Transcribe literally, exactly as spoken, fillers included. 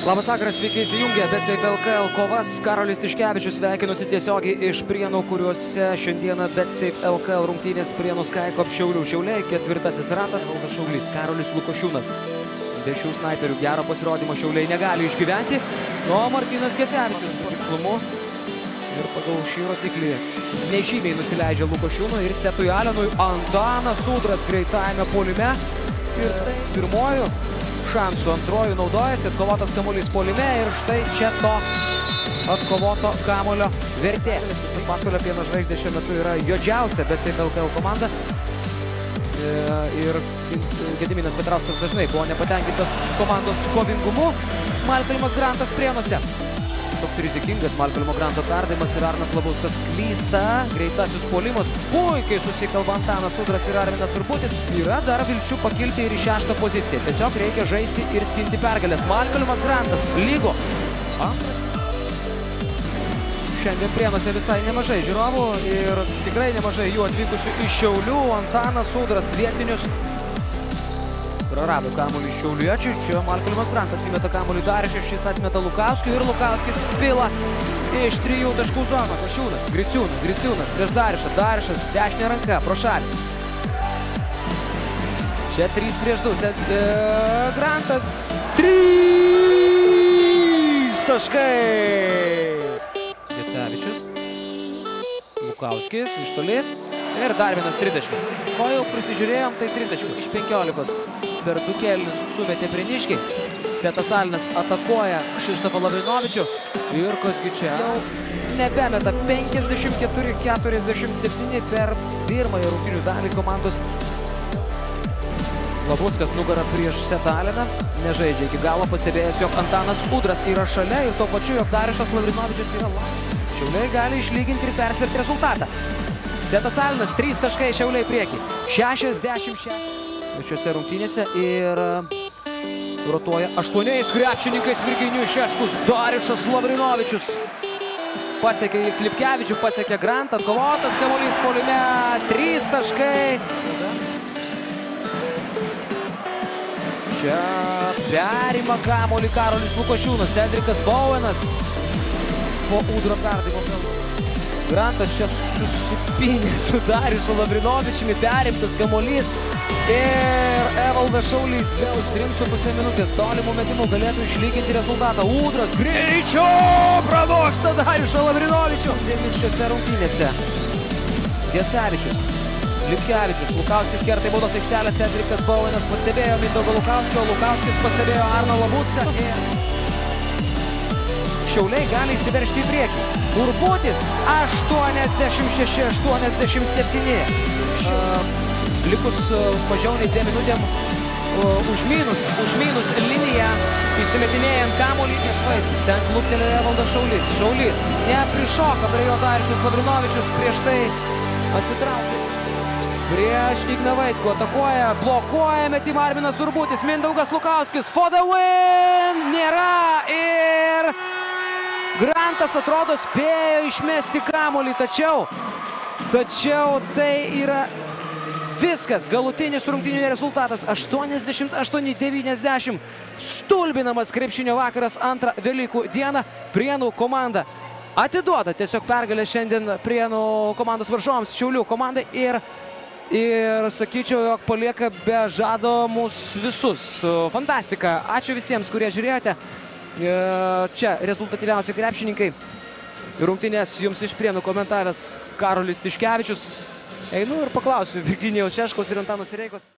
Labas vakaras, sveiki įsijungę BetSafe L K L kovas. Karolis Tiškevičius sveikinusi tiesiogiai iš Prienų, kuriuose šiandieną BetSafe L K L rungtynės Prienų Skaikop Šiaulių. Šiauliai ketvirtasis ratas, Valdas Šaulys, Karolis Lukošiūnas. Be šių snaiperių gero pasirodymo Šiauliai negali išgyventi. O Martynas Gecevičius po tikslumu ir pagal šį rodiklį nežymiai nusileidžia Lukošiūnui ir Setui Alenui. Antanas Udras greitajame puolime. Ir tai pirmoju šansų antrojų naudojasi, atkovotas kamuolys puolime ir štai čia to atkovoto kamulio vertė. Pasvalio Pieno Žvaigždė šiuo metu yra juodžiausia BetSafe L K L komanda. Ir Gediminas Petrauskas dažnai buvo nepatenkintas komandos kovingumu. Malkolmas Grantas Prienuose. Toks rizikingas Malkolmo Granto perdavimas ir Arnas Labuckas klysta. Greitasis puolimas. Puikiai susikalba Antanas Udras ir Arminas Urbutis. Yra dar vilčių pakilti ir į šeštą poziciją. Tiesiog reikia žaisti ir skinti pergalės. Malkolmas Grantas lygo. Antras. Šiandien Prienuose visai nemažai žiūrovų ir tikrai nemažai jų atvykusių iš Šiaulių. Antanas Udras vietinius prarado kamuolį šiauliečiui. Čia Malkolmas Grantas įmeta kamuolį Darišas, šis atmeta Lukauskį ir Lukauskis pila iš trijų taškų zonos. Košiūnas, Griciūnas, Griciūnas prieš Darišą. Darišas dešinė ranka pro šalį. Čia trys prieš du. E, Grantas trys taškai. Gecevičius. Lukauskis iš toli. Ir dar vienas tritaškis. Ko jau prisižiūrėjom, tai tritaškis iš penkiolikos. Per du kėlinius sumetė Prieniškiai. Setas Alinas atakuoja Kšištofą Lavrinovičių. Ir kasgi čia jau nebemeta. penkiasdešimt keturi keturiasdešimt septyni per pirmąją rungtynių dalį komandos. Labuckas nugarą prieš Setą Aliną. Nežaidžia iki galo, pastebėjęs, jog Antanas Udras yra šalia ir tuo pačiu, jog Darišas Lavrinovičius yra laisvas. Šiauliai gali išlyginti ir persverti rezultatą. Setas Alinas, trys taškai Šiauliai prieki. šešiasdešimt šeši šiuose rungtynėse ir rotuoja aštuoniais krepšininkais Virginijus Šeškus. Darišas Lavrinovičius. Pasiekė jis Lipkevičių, pasiekė Grantą, atkovotas kamuolys puolime. trys taškai. Čia perima kamuolį Karolis Lukošiūnas. Edrikas Bowenas po Udro perdavimo. Grantas čia susipynė su Darišu Lavrinovičiumi, perimtas kamuolys ir Evaldas Šaulys vėl trim su pusė minutės tolimų metimų galėtų išlyginti rezultatą. Udras greičiu pranoksta Darišą Lavrinovičių. Devynis šiose rungtynėse. Gecevičius, Lipkevičius, Lukauskis kerta į baudos aikštelę, Edrikas Bowenas pastebėjo Mindaugą Lukauskio, Lukauskis pastebėjo Arną Labucką. Šiauliai gali įsiveržti į priekį. Urbutis aštuoniasdešimt šeši aštuoniasdešimt septyni. Uh, likus uh, mažiau nei dviem minutėm uh, už minus, už minus liniją įsimetinėjant kamuolį iš vaikus. Ten kluptelėjo Evaldas Šaulys. Šaulys neprišoka prie jo Darišas Lavrinovičius, prieš tai atsitraukė. Prieš Igną Vaitkų atakuoja, blokuoja metimą Arminas Urbutis. Mindaugas Lukauskis for the win! Nėra ir Grantas atrodo spėjo išmesti kamuolį, tačiau, tačiau tai yra viskas. Galutinis rungtynių rezultatas aštuoniasdešimt aštuoni devyniasdešimt. Stulbinamas krepšinio vakaras antrą Velykų dieną. Prienų komanda atiduoda tiesiog pergalę šiandien Prienų komandos varžovams, Šiaulių komandai ir, ir sakyčiau, jog palieka be žado mus visus. Fantastika. Ačiū visiems, kurie žiūrėjote. Čia rezultatyviausi krepšininkai. Rungtynės jums iš Prienų komentavęs Karolis Tiškevičius. Einu ir paklausiu Virginijaus Šeškaus ir Antano Sireikos.